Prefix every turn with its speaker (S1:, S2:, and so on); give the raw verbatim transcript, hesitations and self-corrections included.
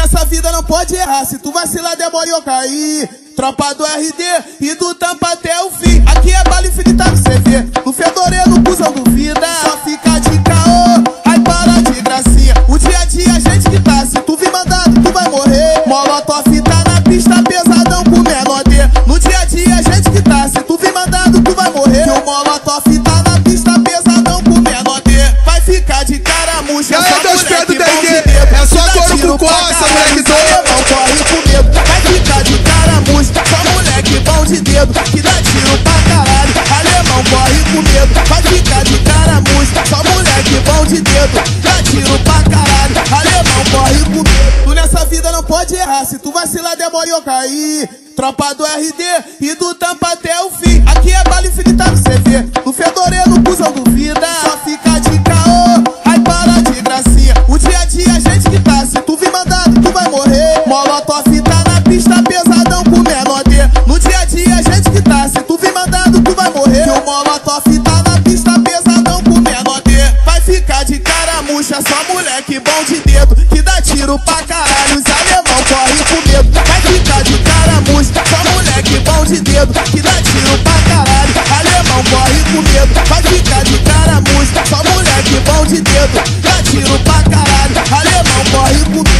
S1: nessa vida não pode errar, se tu vacilar demora eu cair. Tropa do R D e do tampa até o fim. Aqui é bala infinita no C V, no fedorento cuzão duvida. Só fica de caô, ai para de gracinha. O dia a dia a gente que tá, se tu vir mandado tu vai morrer. Molotov tá na pista pesadão com menor D. No dia a dia a gente que tá, se tu vir mandado tu vai morrer. Que o Molotov tá na pista pesadão com menor D. Vai ficar de cara murcha.
S2: E aí meus pés do D R D, é só couro com coça, moleque doido.
S1: Não corre com medo, vai ficar de cara murcha. Só moleque bom de dedo, que dá tiro pra caralho. Alemão corre com medo, vai ficar de cara murcha. Só moleque bom de dedo, dá tiro pra caralho. Alemão corre com medo. Tu nessa vida não pode errar, se tu vacilar demora eu cair. Tropa do R D e do tampa até o fim. Aqui é bala infinita no C V, no fedorento cuzão duvida. Só fica de caô, ai para de gracinha. O dia a dia a gente que tá, se tu vir mandado tu vai morrer. Molotov tá na pista pesadão com menor D. No dia a dia a gente que tá, se tu vir mandado tu vai morrer. Que o Molotov tá na pista pesadão com menor D. Vai ficar de cara murcha, só moleque bom de dedo, que dá tiro pra caralho. Os alemão corre com medo, vai ficar de cara murcha. Só moleque bom de dedo, que dá tiro pra caralho. Alemão corre com medo, vai ficar de cara murcha. Só moleque bom de dedo, dá tiro pra caralho. Alemão corre com medo.